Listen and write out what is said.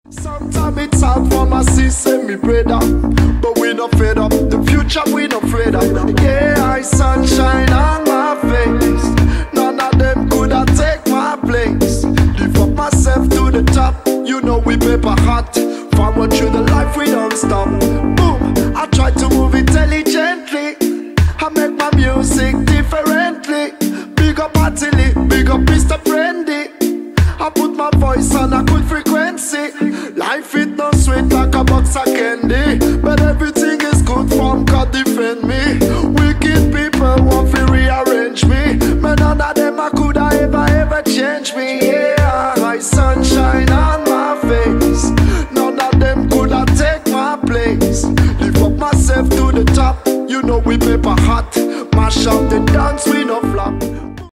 Sometimes it's hard for my sister, me brother, but we not fed up. The future we not afraid of. Yeah, I sunshine on my face. None of them could have take my place. Lift up myself to the top. You know we paper hot. Forward through the life we don't stop. Boom, I try to move intelligently. I make my music differently. Big up Atili, big up Mr. Friendly. I put my voice on a good frequency. Life it no sweet like a box of candy, but everything is good from God defend me. Wicked people want to rearrange me, but none of them I could ever change me. Yeah, my sunshine on my face. None of them could take my place. Lift up myself to the top. You know we paper